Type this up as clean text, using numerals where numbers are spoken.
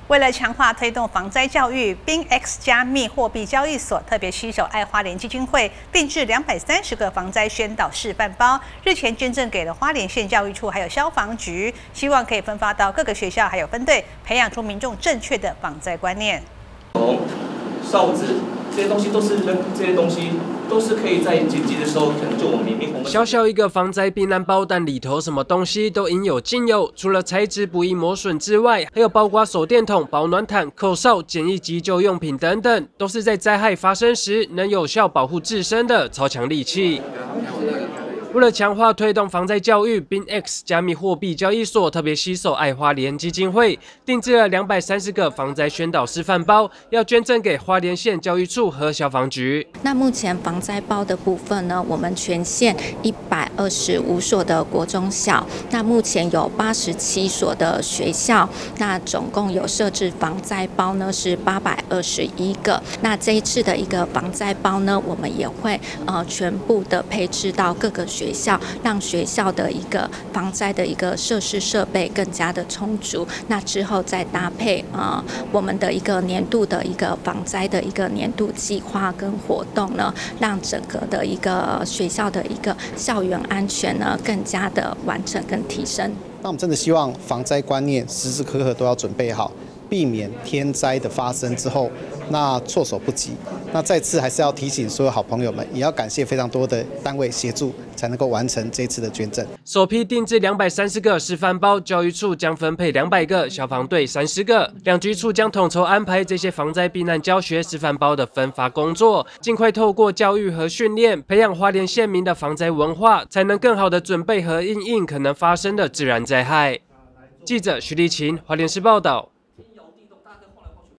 为了强化推动防灾教育，BingX 加密货币交易所特别携手爱花莲基金会，定制230个防灾宣导示范包，日前捐赠给了花莲县教育处还有消防局，希望可以分发到各个学校还有分队，培养出民众正确的防灾观念。 哨子这些东西都是可以在紧急的时候，可能就我们明明小小一个防灾避难包，但里头什么东西都应有尽有。除了材质不易磨损之外，还有包括手电筒、保暖毯、口哨、简易急救用品等等，都是在灾害发生时能有效保护自身的超强利器。为了强化推动防灾教育，BingX 加密货币交易所特别携手爱花莲基金会，定制了230个防灾宣导示范包，要捐赠给花莲县教育处和消防局。 那目前防灾包的部分呢，我们全县125所的国中小，那目前有87所的学校，那总共有设置防灾包呢是821个。那这一次的一个防灾包呢，我们也会全部的配置到各个学校，让学校的一个防灾的一个设施设备更加的充足。那之后再搭配我们的一个年度的一个防灾的一个年度计划跟活动呢，让整个的一个学校的一个校园安全呢更加的完整跟提升。 那我们真的希望防灾观念时时刻刻都要准备好，避免天灾的发生之后那措手不及。那再次还是要提醒所有好朋友们，也要感谢非常多的单位协助，才能够完成这次的捐赠。 首批定制230个示范包，教育处将分配200个，消防队30个，两局处将统筹安排这些防灾避难教学示范包的分发工作，尽快透过教育和训练，培养花莲县民的防灾文化，才能更好的准备和因应可能发生的自然灾害。记者徐立琴，花莲市报道。